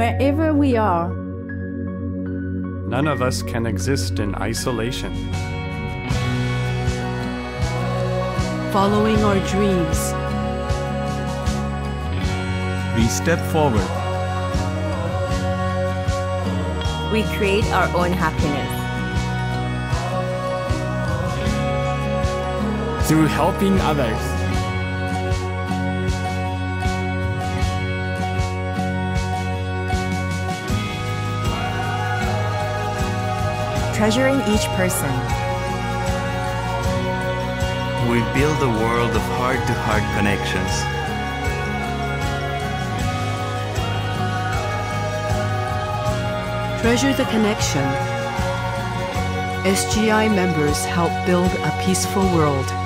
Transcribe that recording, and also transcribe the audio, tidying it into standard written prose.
wherever we are. None of us can exist in isolation. Following our dreams. We step forward. We create our own happiness. Through helping others. Treasuring each person. We build a world of heart-to-heart connections. Treasure the connection. SGI members help build a peaceful world.